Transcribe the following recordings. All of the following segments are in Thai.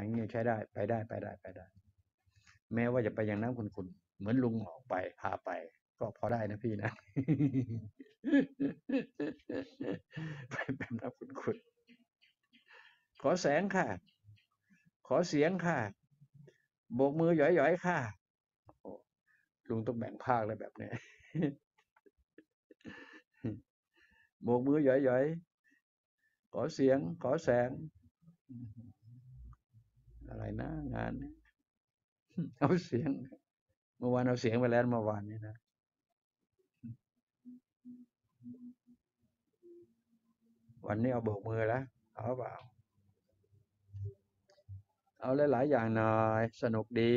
อย่างนี้ใช้ได้ไปได้แม้ว่าจะไปอย่างน้ำขุ่นๆเหมือนลุงออกไปพาไปก็พอได้นะพี่นะ ไปแบบน้ำขุ่นๆขอแสงค่ะขอเสียงค่ะโบกมือหย่อยๆค่ะโอ้ลุงต้องแบ่งภาคเลยแบบนี้ โบกมือหย่อยๆขอเสียงขอแสงอะไรนะงานนี้เอาเสียงเมื่อวานเอาเสียงไปแล้วเมื่อวานนี้นะวันนี้เอาโบกมือแล้วเอาเปล่าเอาหลายๆอย่างหน่อยสนุกดี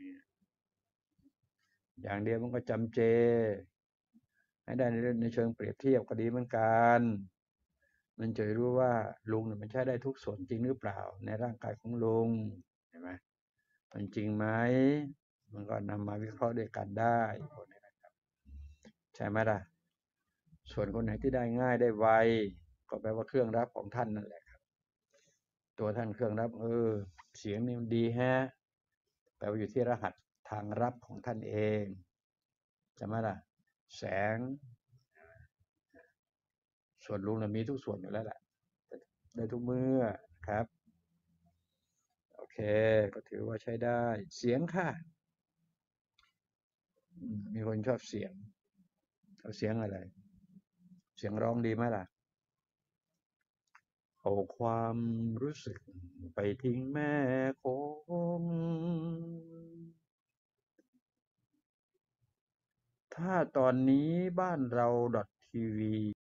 อย่างเดียวมันก็จำเจให้ได้ในเชิงเปรียบเทียบก็ดีเหมือนกันมันจะรู้ว่าลุงเนี่ยมันใช้ได้ทุกส่วนจริงหรือเปล่าในร่างกายของลุงเห็นไหมมันจริงไหมมันก็นำมาวิเคราะห์ด้วยกันได้ใช่ไหมล่ะส่วนคนไหนที่ได้ง่ายได้ไวก็แปลว่าเครื่องรับของท่านนั่นแหละครับตัวท่านเครื่องรับเสียงนี่มันดีแฮะแปลว่าอยู่ที่รหัสทางรับของท่านเองใช่ไหมล่ะแสงส่วนลุงน่ะมีทุกส่วนอยู่แล้วแหละได้ทุกเมื่อครับโอเคก็ถือว่าใช้ได้เสียงค่ะมีคนชอบเสียงเอาเสียงอะไรเสียงร้องดีไหมล่ะเอาความรู้สึกไปทิ้งแม่คงถ้าตอนนี้บ้านเรา .tv